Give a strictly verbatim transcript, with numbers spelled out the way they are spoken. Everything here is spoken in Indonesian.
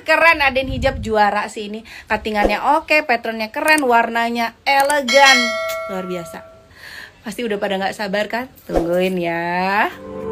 keren, Aden hijab juara sih ini. Cuttingannya oke, patternnya keren, warnanya elegan, luar biasa. Pasti udah pada nggak sabar kan? Tungguin ya.